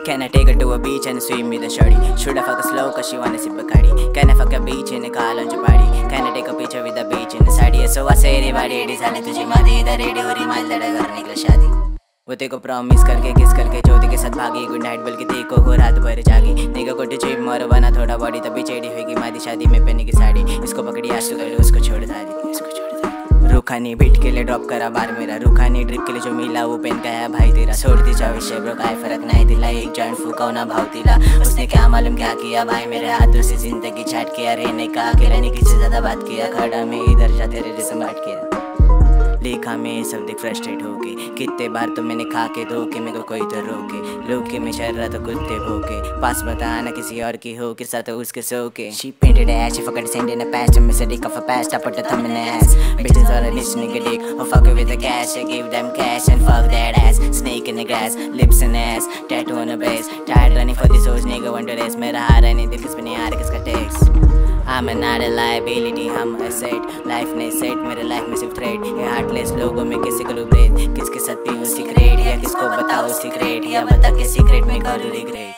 Can I take her to a beach and swim with a shorty? Should I fuck her slow cause she wanna sip Bacardi? Can I fuck a beach in a car on your party? Can I take a picture with the beach in the sadi? So I say रे बाड़ी AD साले तुझी मादी इधर ready हो रही माल लड़ा कर निकला शादी। वो तेको प्रॉमिस करके किस करके ज्योति के साथ भागी गुड नाइट बोल के तेको को रात भर जागी निगा को जिम और बना थोड़ा बॉडी तभी चेड़ी होगी मादी शादी में पहनी की साड़ी इसको पकड़ी आज तो कर उसको छोड़ दी इसको छोड़ दी। रूखानी बीट के लिए ड्रॉप करा बार मेरा रूखानी ड्रिप के लिए जो मिला वो पेन का है भाई तेरा छोड़ती जा विषय ब्रो काय फर्क नहीं दिला एक जॉइंट फूका ना भाव तिला उसने क्या मालूम क्या किया भाई मेरे हाथों से जिंदगी चाट किया रहने का अकेला नहीं किसी ज्यादा बात किया खड़ा में इधर जा तेरे जैसे बांट किया लेखा में सब देख फ्रस्ट्रेट होके कितने बार तो मैंने खा के धोके मेरे को कोई तो रोके लोग के मैं चल रहा तो कुत्ते भोके पास बताना किसी और की हो के साथ उसके सो के She painted ass, she forgot to send in the past to miss a dick off a past, I put the thumb in the ass bitches are a bitch nigga dick, oh fuck it with the cash I give them cash and fuck that ass snake in the grass, lips in the ass tattoo on the base, tired running for this hoes nigga wonder is मेरा हारा नहीं दिल किस पे नहीं आ रहा किसका tax I'm not a liability, हम asset लाइफ नहीं सेट मेरे लाइफ में सिर्फ थ्रेड ये हार्टलेस लोगों में किसी को ब्रेथ किसके साथ पीऊँ सीक्रेट या किसको बताओ सीक्रेट या बता के सीक्रेट में करूँ रिग्रेट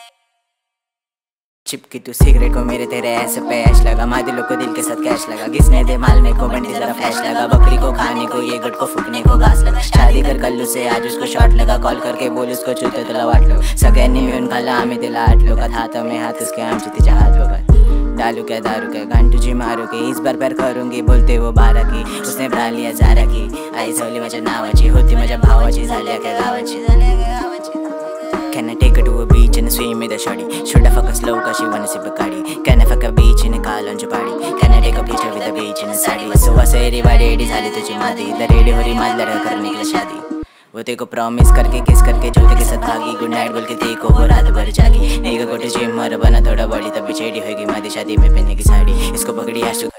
चिपकी तू सिगरेट को मेरे तेरे ऐसे पे ऐश लगा माँ दिलों को दिल के साथ कैश लगा किसने दे माल में को बंटी जरा फ्लैश लगा बकरी को खाने को ये गुट को फूकने को घास लगा शादी कर कल्लू से आज उसको शॉट लगा कॉल करके बोल उसको चूते तुला वाटलो सगळ्यांनी मिळून खाला आम्ही तिला आठ लोक हाथ में हाथ उसके आमची तिच्या हात बघत डालू क्या दारू क्या घंट तुझी मारू की इस बार करूंगी बोलते वो 12 की उसने भरा लिया जारा की आई झवली माझ्या नावाची होती माझ्या भावाची झाल्या क्या गावाची Can I take her to a beach and swim with a shorty? Should I fuck her slow cause she wanna sip Bacardi? Can I fuck a beach in a car on your party? Can I take a picture with a beach in a sadi? So I say रे बाड़ी AD साले तुझी मादी इधर ready हो रही माल लड़ा कर निकला शादी। वो तेको प्रॉमिस करके किस करके ज्योति के साथ भागी गुड नाइट बोल के तेको को रात भर जागी निगा को जिम और बना थोड़ा बॉडी तभी चेड़ी होगी मादी शादी में पहनने की साड़ी इसको पकड़ी आज